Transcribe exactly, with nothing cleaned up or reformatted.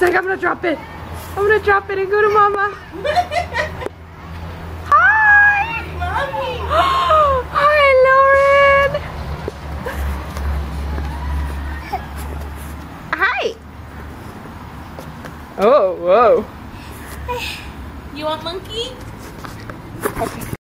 like, I'm gonna drop it. I'm gonna drop it and go to mama. Hi! Mommy! Hi, Lauren! Hi! Oh, whoa. You want monkey? Okay.